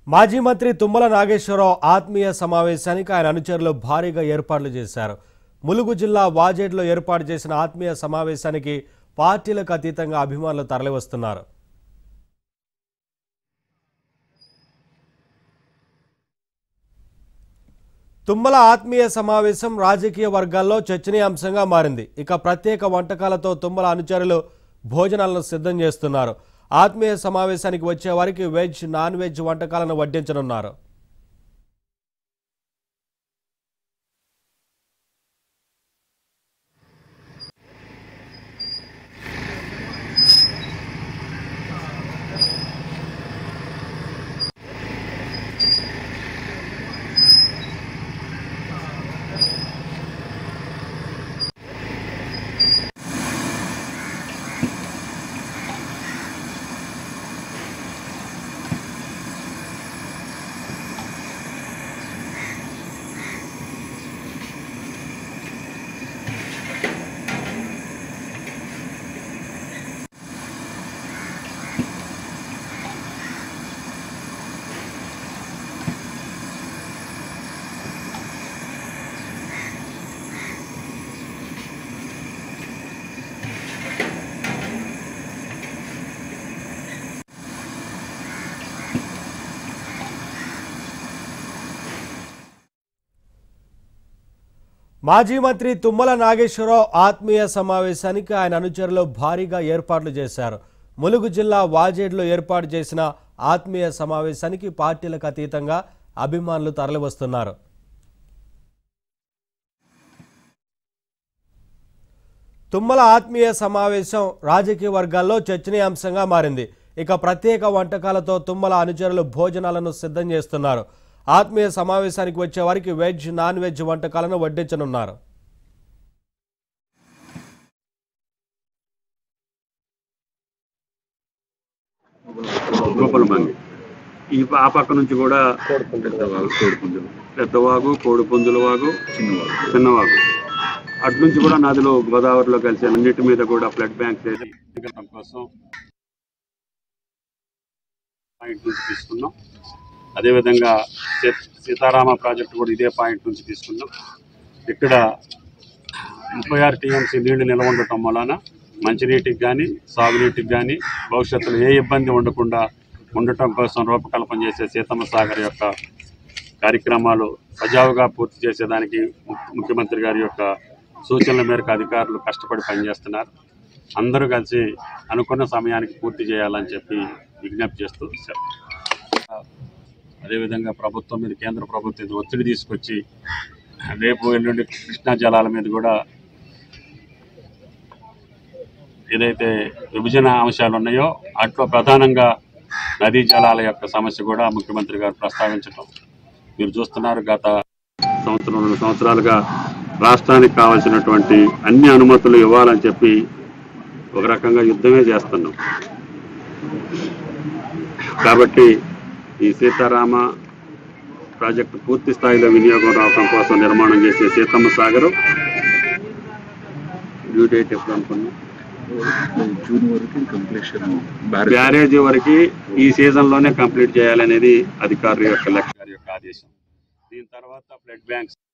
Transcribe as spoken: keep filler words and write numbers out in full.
మాజీ మంత్రి తుమ్మల నాగేశ్వరరావు ఆత్మీయ సమావేశానికి ఆయన అనుచరులు భారీగా ఏర్పాట్లు చేశారు. ములుగు జిల్లా వాజేడ్లో ఏర్పాటు చేసిన ఆత్మీయ సమావేశానికి పార్టీలకు అతీతంగా అభిమానులు తరలివస్తున్నారు. తుమ్మల ఆత్మీయ సమావేశం రాజకీయ వర్గాల్లో చర్చనీయాంశంగా మారింది. ఇక ప్రత్యేక వంటకాలతో తుమ్మల అనుచరులు భోజనాలను సిద్ధం చేస్తున్నారు. ఆత్మీయ సమావేశానికి వచ్చే వారికి వెజ్, నాన్ వెజ్ వంటకాలను వడ్డించనున్నారు. మాజీ మంత్రి తుమ్మల నాగేశ్వరరావు ఆత్మీయ సమావేశానికి ఆయన అనుచరులు భారీగా ఏర్పాట్లు చేశారు. ములుగు జిల్లా వాజేడ్లో ఏర్పాటు చేసిన ఆత్మీయ సమావేశానికి పార్టీలకు అతీతంగా అభిమానులు తరలివస్తున్నారు. తుమ్మల ఆత్మీయ సమావేశం రాజకీయ వర్గాల్లో చర్చనీయాంశంగా మారింది. ఇక ప్రత్యేక వంటకాలతో తుమ్మల అనుచరులు భోజనాలను సిద్ధం చేస్తున్నారు. ఆత్మీయ సమావేశానికి వచ్చే వారికి వెజ్, నాన్ వెజ్ వంటకాలను వడ్డించనున్నారు. ఈ ఆ పక్క నుంచి కూడా పెద్దవాగు కోడిపుంజులు పెద్దవాగు కోడిపుంజుల వాగు చిన్నవాగు చిన్నవాగు అటు నుంచి కూడా నదిలో గోదావరిలో కలిసి అన్నిటి మీద కూడా బ్లడ్ బ్యాంక్ కోసం పాయింట్ నుంచి తీసుకున్నాం. అదేవిధంగా సీతారామ ప్రాజెక్టు కూడా ఇదే పాయింట్ నుంచి తీసుకున్నాం. ఇక్కడ ముప్పై ఆరు టీఎంసీ నీళ్లు నిల్వ ఉండటం వలన మంచినీటికి కానీ సాగునీటికి కానీ భవిష్యత్తులో ఏ ఇబ్బంది ఉండకుండా ఉండటం కోసం రూపకల్పన చేసే సీతమ్మ సాగర్ యొక్క కార్యక్రమాలు సజావుగా పూర్తి చేసేదానికి ముఖ్యమంత్రి గారి యొక్క సూచనల మేరకు అధికారులు కష్టపడి పనిచేస్తున్నారు. అందరూ కలిసి అనుకున్న సమయానికి పూర్తి చేయాలని చెప్పి విజ్ఞప్తి చేస్తూ అదేవిధంగా ప్రభుత్వం మీద కేంద్ర ప్రభుత్వం ఒత్తిడి తీసుకొచ్చి రేపు ఎల్లుండి కృష్ణా జలాల మీద కూడా ఏదైతే విభజన అంశాలు ఉన్నాయో అట్లో ప్రధానంగా నదీ జలాల యొక్క సమస్య కూడా ముఖ్యమంత్రి గారు ప్రస్తావించడం మీరు చూస్తున్నారు. గత సంవత్సరం రెండు సంవత్సరాలుగా రాష్ట్రానికి కావాల్సినటువంటి అన్ని అనుమతులు ఇవ్వాలని చెప్పి ఒక రకంగా యుద్ధమే చేస్తున్నాం. కాబట్టి ఈ సీతారామ ప్రాజెక్టు పూర్తి స్థాయిలో వినియోగం రావడం కోసం నిర్మాణం చేసే సీతమ్మ సాగరు డ్యూ డేట్ ఎప్పుడు అనుకున్నాం జూన్ వరకు కంప్లీషన్ బ్యారేజీ వరకు ఈ సీజన్లోనే కంప్లీట్ చేయాలనేది అధికారుల యొక్క లక్ష్యం యొక్క ఆదేశం. దీని తర్వాత బ్లడ్ బ్యాంక్స్